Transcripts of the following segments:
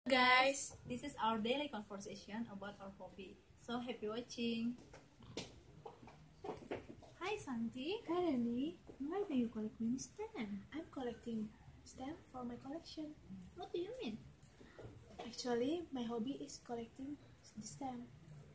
Guys, this is our daily conversation about our hobby. So happy watching. Hi Santi. Hi Rani, Why do you collect mini stamp? I'm collecting stamps for my collection. What do you mean? Actually, my hobby is collecting the stamp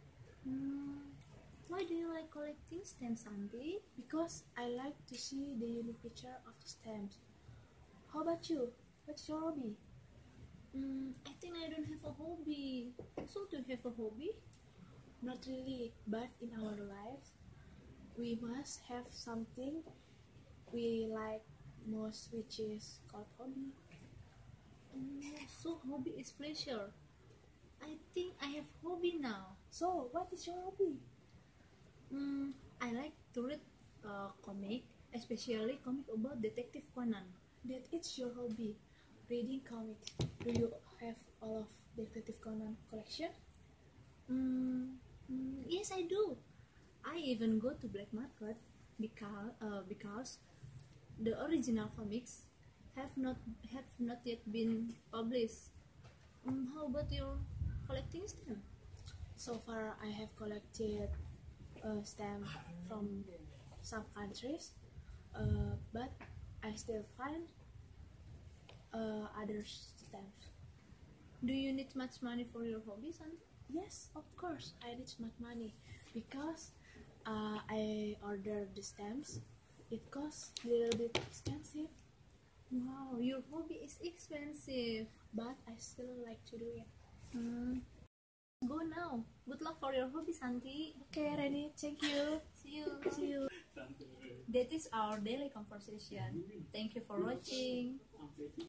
Why do you like collecting stamps, Santi? because I like to see the unique picture of the stamps. How about you? What's your hobby? I think I don't have a hobby. So do you have a hobby? Not really, but in our lives, we must have something we like most, which is called hobby. So hobby is pleasure. I think I have hobby now. So, what is your hobby? I like to read comic, especially comic about Detective Conan. That it's your hobby, reading comics. Do you have all of Detective Conan collection? Yes, I do. I even go to black market because the original comics have not yet been published. How about your collecting stamp? So far, I have collected stamps from some countries, but I still find other stamps. Do you need much money for your hobby, Santi? Yes, of course, I need much money because I ordered the stamps. It costs a little bit expensive, Wow, your hobby is expensive. but I still like to do it. Go now. Good luck for your hobby, Santi. Okay, Reni, thank you. See you. See you. That is our daily conversation. Thank you for watching.